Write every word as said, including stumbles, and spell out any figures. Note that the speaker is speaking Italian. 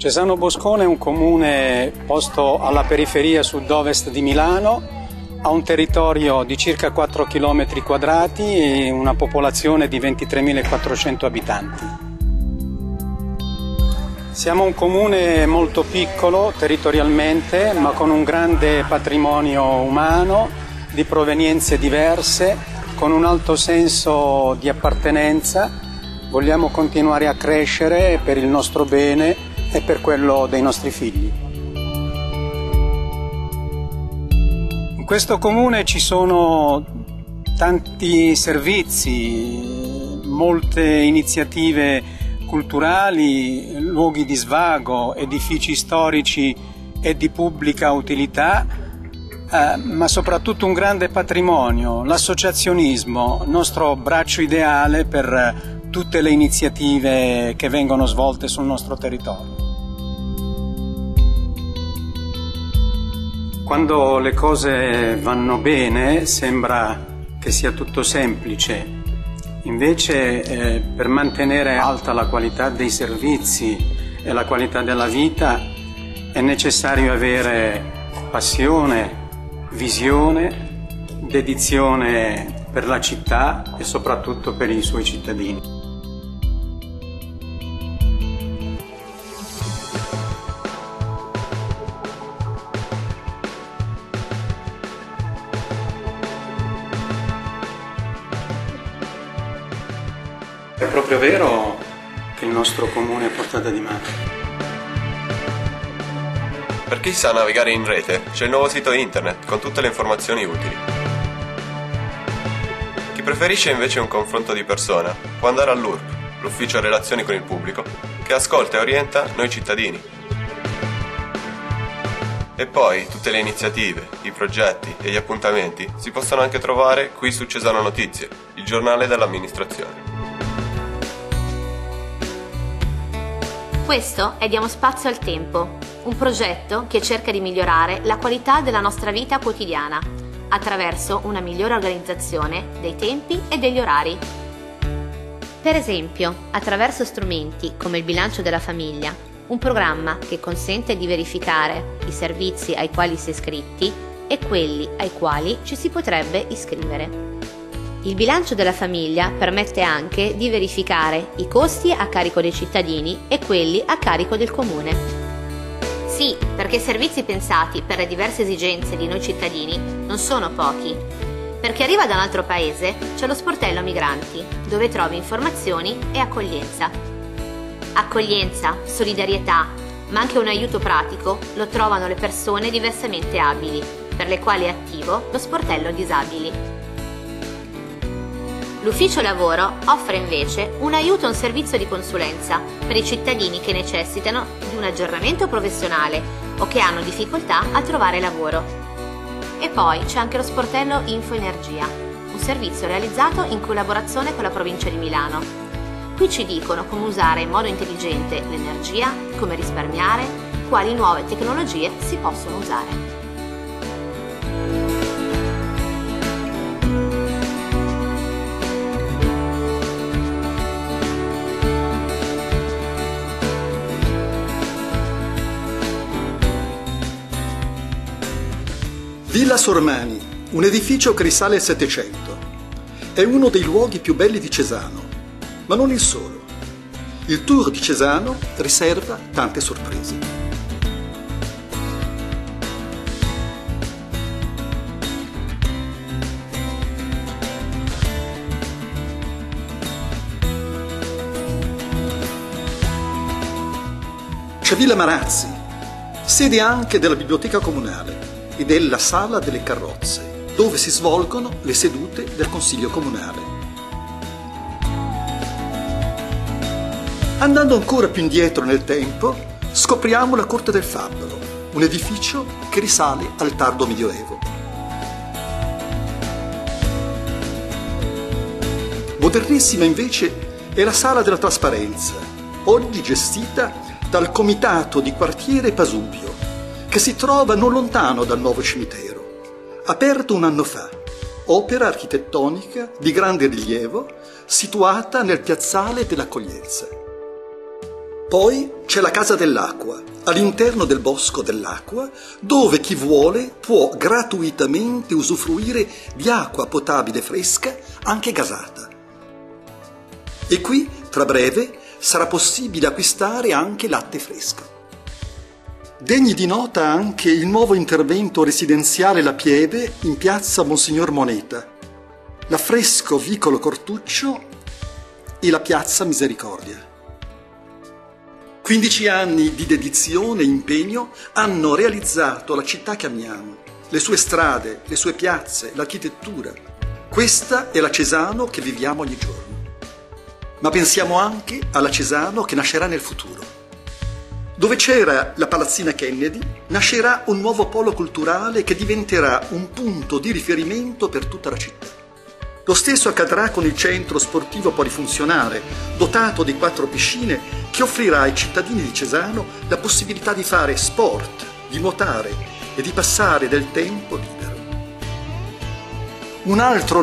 Cesano Boscone è un comune posto alla periferia sud-ovest di Milano, ha un territorio di circa quattro chilometri quadrati e una popolazione di ventitremilaquattrocento abitanti. Siamo un comune molto piccolo territorialmente, ma con un grande patrimonio umano, di provenienze diverse, con un alto senso di appartenenza. Vogliamo continuare a crescere per il nostro bene e per quello dei nostri figli. In questo comune ci sono tanti servizi, molte iniziative culturali, luoghi di svago, edifici storici e di pubblica utilità, eh, ma soprattutto un grande patrimonio, l'associazionismo, il nostro braccio ideale per tutte le iniziative che vengono svolte sul nostro territorio. Quando le cose vanno bene sembra che sia tutto semplice, invece eh, per mantenere alta la qualità dei servizi e la qualità della vita è necessario avere passione, visione, dedizione per la città e soprattutto per i suoi cittadini. È proprio vero che il nostro comune è a portata di mano. Per chi sa navigare in rete, c'è il nuovo sito internet con tutte le informazioni utili. Chi preferisce invece un confronto di persona può andare all'U R P, l'Ufficio Relazioni con il Pubblico, che ascolta e orienta noi cittadini. E poi tutte le iniziative, i progetti e gli appuntamenti si possono anche trovare qui su Cesano Notizie, il giornale dell'amministrazione. Questo è Diamo Spazio al Tempo, un progetto che cerca di migliorare la qualità della nostra vita quotidiana attraverso una migliore organizzazione dei tempi e degli orari. Per esempio, attraverso strumenti come il bilancio della famiglia, un programma che consente di verificare i servizi ai quali si è iscritti e quelli ai quali ci si potrebbe iscrivere. Il bilancio della famiglia permette anche di verificare i costi a carico dei cittadini e quelli a carico del comune. Sì, perché i servizi pensati per le diverse esigenze di noi cittadini non sono pochi. Per chi arriva da un altro paese c'è lo sportello migranti, dove trovi informazioni e accoglienza. Accoglienza, solidarietà, ma anche un aiuto pratico lo trovano le persone diversamente abili, per le quali è attivo lo sportello disabili. L'Ufficio Lavoro offre invece un aiuto e un servizio di consulenza per i cittadini che necessitano di un aggiornamento professionale o che hanno difficoltà a trovare lavoro. E poi c'è anche lo sportello Info Energia, un servizio realizzato in collaborazione con la provincia di Milano. Qui ci dicono come usare in modo intelligente l'energia, come risparmiare, quali nuove tecnologie si possono usare. Villa Sormani, un edificio che risale al Settecento. È uno dei luoghi più belli di Cesano, ma non il solo. Il tour di Cesano riserva tante sorprese. C'è Villa Marazzi, sede anche della biblioteca comunale e della Sala delle Carrozze, dove si svolgono le sedute del Consiglio Comunale. Andando ancora più indietro nel tempo, scopriamo la Corte del Fabbro, un edificio che risale al tardo Medioevo. Modernissima invece è la Sala della Trasparenza, oggi gestita dal Comitato di Quartiere Pasubio, che si trova non lontano dal nuovo cimitero, aperto un anno fa, opera architettonica di grande rilievo situata nel piazzale dell'Accoglienza. Poi c'è la Casa dell'Acqua, all'interno del Bosco dell'Acqua, dove chi vuole può gratuitamente usufruire di acqua potabile fresca, anche gasata. E qui, tra breve, sarà possibile acquistare anche latte fresco. Degni di nota anche il nuovo intervento residenziale La Pieve in piazza Monsignor Moneta, l'affresco Vicolo Cortuccio e la piazza Misericordia. quindici anni di dedizione e impegno hanno realizzato la città che amiamo, le sue strade, le sue piazze, l'architettura. Questa è la Cesano che viviamo ogni giorno. Ma pensiamo anche alla Cesano che nascerà nel futuro. Dove c'era la palazzina Kennedy, nascerà un nuovo polo culturale che diventerà un punto di riferimento per tutta la città. Lo stesso accadrà con il centro sportivo polifunzionale, dotato di quattro piscine, che offrirà ai cittadini di Cesano la possibilità di fare sport, di nuotare e di passare del tempo libero. Un altro